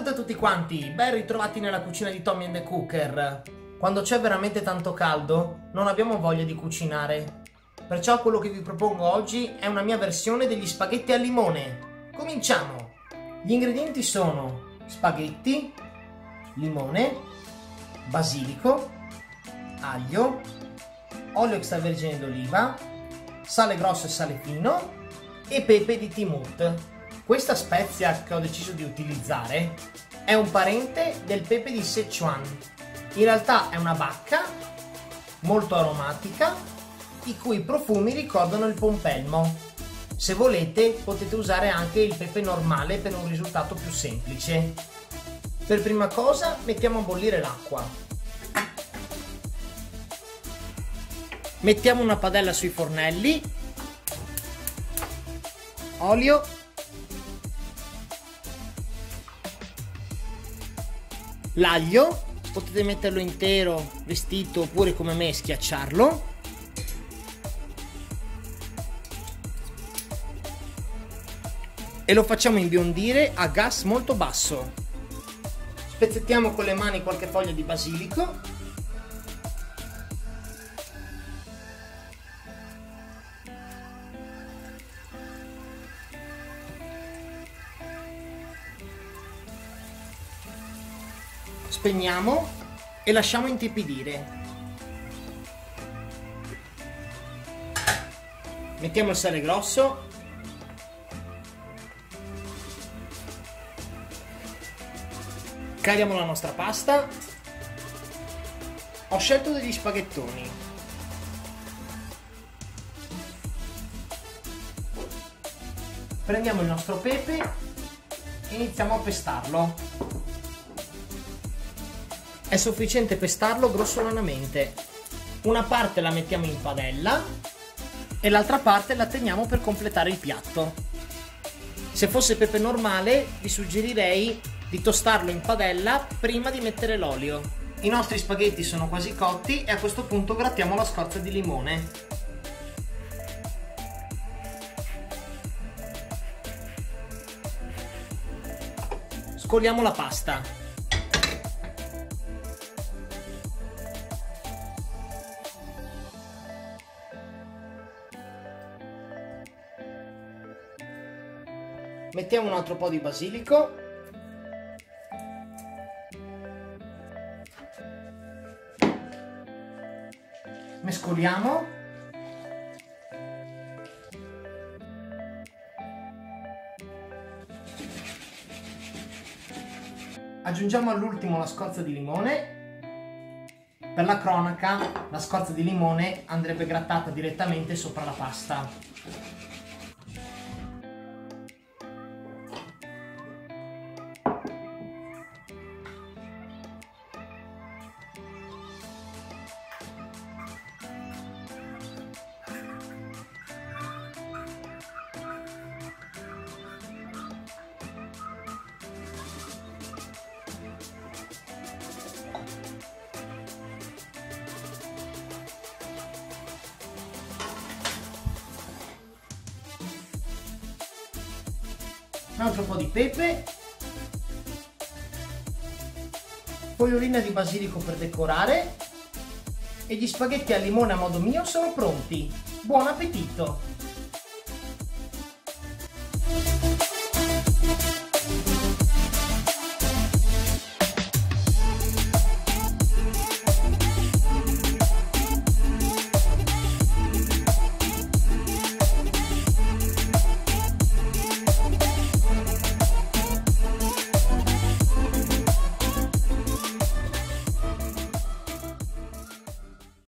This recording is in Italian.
Salute a tutti quanti, ben ritrovati nella cucina di Tommy and the Cooker. Quando c'è veramente tanto caldo, non abbiamo voglia di cucinare. Perciò quello che vi propongo oggi è una mia versione degli spaghetti al limone. Cominciamo! Gli ingredienti sono spaghetti, limone, basilico, aglio, olio extravergine d'oliva, sale grosso e sale fino e pepe di Timut. Questa spezia che ho deciso di utilizzare è un parente del pepe di Sichuan. In realtà è una bacca molto aromatica, i cui profumi ricordano il pompelmo. Se volete potete usare anche il pepe normale per un risultato più semplice. Per prima cosa mettiamo a bollire l'acqua. Mettiamo una padella sui fornelli, olio, l'aglio, potete metterlo intero, vestito, oppure come me schiacciarlo. E lo facciamo imbiondire a gas molto basso. Spezzettiamo con le mani qualche foglia di basilico. Spegniamo e lasciamo intiepidire. Mettiamo il sale grosso. Cariamo la nostra pasta. Ho scelto degli spaghettoni. Prendiamo il nostro pepe e iniziamo a pestarlo. È sufficiente pestarlo grossolanamente. Una parte la mettiamo in padella e l'altra parte la teniamo per completare il piatto. Se fosse pepe normale vi suggerirei di tostarlo in padella prima di mettere l'olio. I nostri spaghetti sono quasi cotti e a questo punto grattiamo la scorza di limone. Scoliamo la pasta. Mettiamo un altro po' di basilico. Mescoliamo. Aggiungiamo all'ultimo la scorza di limone. Per la cronaca, la scorza di limone andrebbe grattata direttamente sopra la pasta. Un altro po' di pepe, fogliolina di basilico per decorare e gli spaghetti al limone a modo mio sono pronti. Buon appetito!